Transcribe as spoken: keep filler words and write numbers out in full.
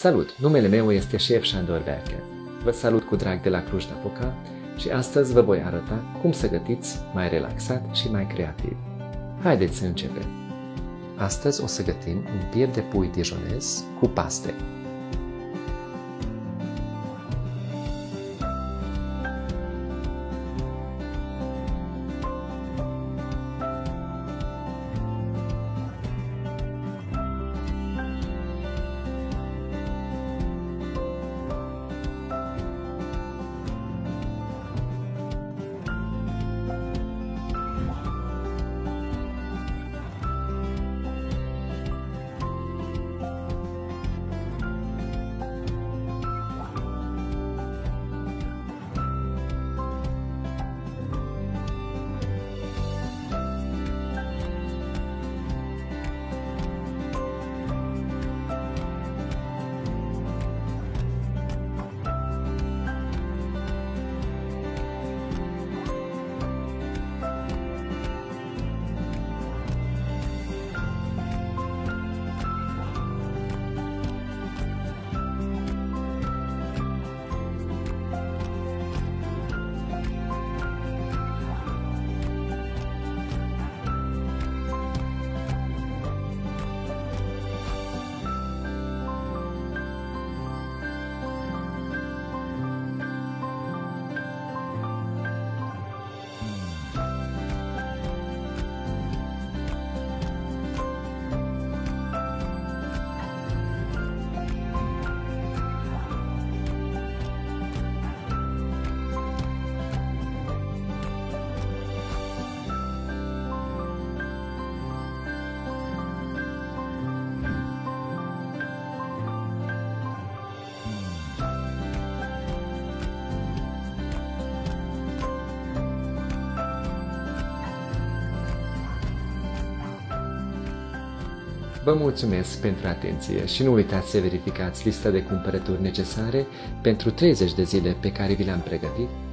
Salut! Numele meu este șef Șandor Bercher. Vă salut cu drag de la Cluj-Napoca și astăzi vă voi arăta cum să gătiți mai relaxat și mai creativ. Haideți să începem! Astăzi o să gătim un piept de pui dijonez cu paste. Vă mulțumesc pentru atenție și nu uitați să verificați lista de cumpărături necesare pentru treizeci de zile pe care vi le-am pregătit